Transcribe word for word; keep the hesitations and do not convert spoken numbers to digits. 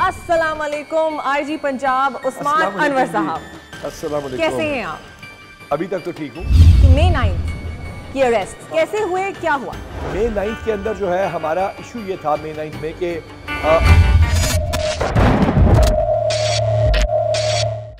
अस्सलाम वालेकुम आईजी पंजाब उस्मान अनवर साहब, अस्सलाम वालेकुम। कैसे हैं आप? अभी तक तो ठीक हूँ। मई नाइन्थ की अरेस्ट कैसे हुए, क्या हुआ? मई नाइन्थ के अंदर जो है हमारा इशू ये था मई नाइन्थ में कि